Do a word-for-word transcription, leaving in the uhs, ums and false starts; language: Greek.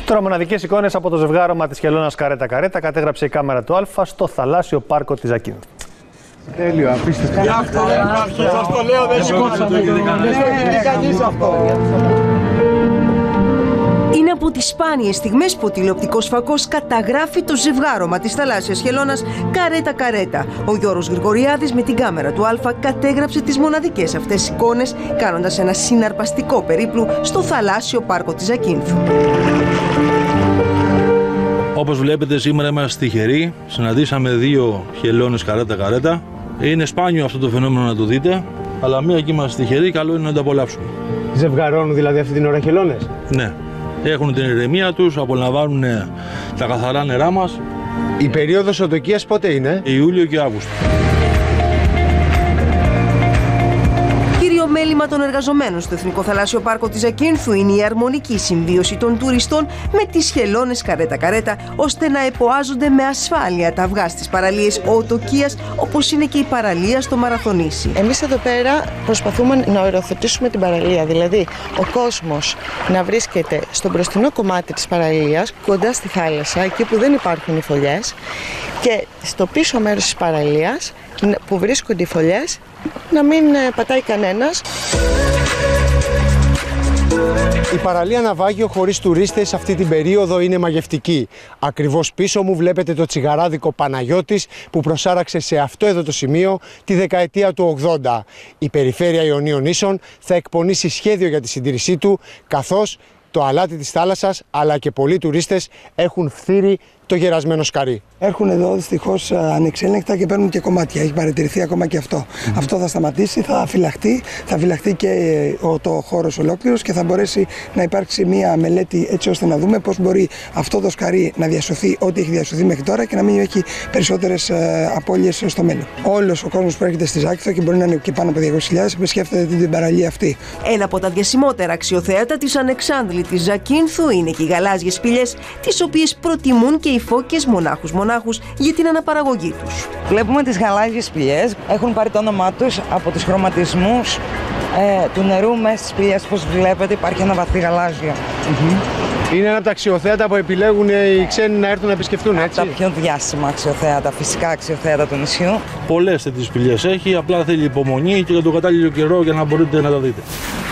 Τώρα, μοναδικές εικόνες από το ζευγάρωμα της χελώνας Καρέτα Καρέτα κατέγραψε η κάμερα του Α στο θαλάσσιο πάρκο της Ζακίνθου. Τέλειο, απίστευτο. Σας το λέω, δεν σηκώσαμε. Δεν κανείς αυτό. Είναι από τις σπάνιες στιγμές που ο τηλεοπτικός φακός καταγράφει το ζευγάρωμα της θαλάσσιας χελώνας Καρέτα Καρέτα. Ο Γιώργος Γρηγοριάδης με την κάμερα του Α κατέγραψε τις μοναδικές αυτές εικόνες, κάνοντας ένα συναρπαστικό περίπλου στο θαλάσσιο πάρκο της Ζακίνθου. Όπως βλέπετε, σήμερα είμαστε τυχεροί. Συναντήσαμε δύο χελώνες Καρέτα Καρέτα. Είναι σπάνιο αυτό το φαινόμενο να το δείτε, αλλά μία και είμαστε τυχεροί, καλό είναι να το απολαύσουμε. Ζευγαρώνουν δηλαδή αυτή την ώρα χελώνες? Ναι. Έχουν την ηρεμία τους, απολαμβάνουν τα καθαρά νερά μας. Η περίοδος οτοκίας πότε είναι? Ιούλιο και Αύγουστο. Κύριο μέλημα των εργαζομένων στο Εθνικό Θαλάσσιο Πάρκο της Ζακίνθου είναι η αρμονική συμβίωση των τουριστών με τις χελώνες Καρέτα Καρέτα, ώστε να εποάζονται με ασφάλεια τα αυγά στις παραλίες οτοκίας, όπως είναι και η παραλία στο Μαραθωνήσι. Εμείς εδώ πέρα προσπαθούμε να οριοθετήσουμε την παραλία, δηλαδή ο κόσμος να βρίσκεται στο μπροστινό κομμάτι της παραλίας, κοντά στη θάλασσα, εκεί που δεν υπάρχουν οι φωλιές, και στο πίσω μέρος της παραλίας που βρίσκονται οι φωλιές να μην πατάει κανένας. Η παραλία Ναυάγιο χωρίς τουρίστες αυτή την περίοδο είναι μαγευτική. Ακριβώς πίσω μου βλέπετε το τσιγαράδικο Παναγιώτης που προσάραξε σε αυτό εδώ το σημείο τη δεκαετία του ογδόντα. Η περιφέρεια Ιωνίων Νήσων θα εκπονήσει σχέδιο για τη συντήρησή του, καθώς το αλάτι της θάλασσας αλλά και πολλοί τουρίστες έχουν φθείρει το γερασμένο σκαρί. Έρχουν εδώ δυστυχώς ανεξέλεγκτα και παίρνουν και κομμάτια. Έχει παρατηρηθεί ακόμα και αυτό. Mm-hmm. Αυτό θα σταματήσει, θα φυλαχτεί, θα φυλαχτεί και ο, το χώρος ολόκληρος και θα μπορέσει να υπάρξει μια μελέτη έτσι ώστε να δούμε πώς μπορεί αυτό το σκαρί να διασωθεί ό,τι έχει διασωθεί μέχρι τώρα και να μην έχει περισσότερες ε, απώλειες στο μέλλον. Όλος ο κόσμος που έρχεται στη Ζάκυνθο και μπορεί να είναι και πάνω από διακόσιες χιλιάδες επισκέφτεται την παραλία αυτή. Ένα από τα διασημότερα αξιοθέατα της ανεξάντλητης Ζακίνθου είναι και οι γαλάζιες σπηλιές, τις οποίες προτιμούν και οι φώκες μονάχους-μονάχους για την αναπαραγωγή τους. Βλέπουμε τις γαλάζιες σπηλιές, έχουν πάρει το όνομά τους από τους χρωματισμούς ε, του νερού μέσα στις σπηλιές. Όπως βλέπετε υπάρχει ένα βαθύ γαλάζιο. Mm-hmm. Είναι ένα από τα αξιοθέατα που επιλέγουν οι ξένοι να έρθουν να επισκεφτούν, έτσι? Τα πιο διάσημα αξιοθέατα, φυσικά αξιοθέατα του νησιού. Πολλές τέτοιες σπηλιές έχει, απλά θέλει υπομονή και για τον κατάλληλο καιρό για να μπορείτε να τα δείτε.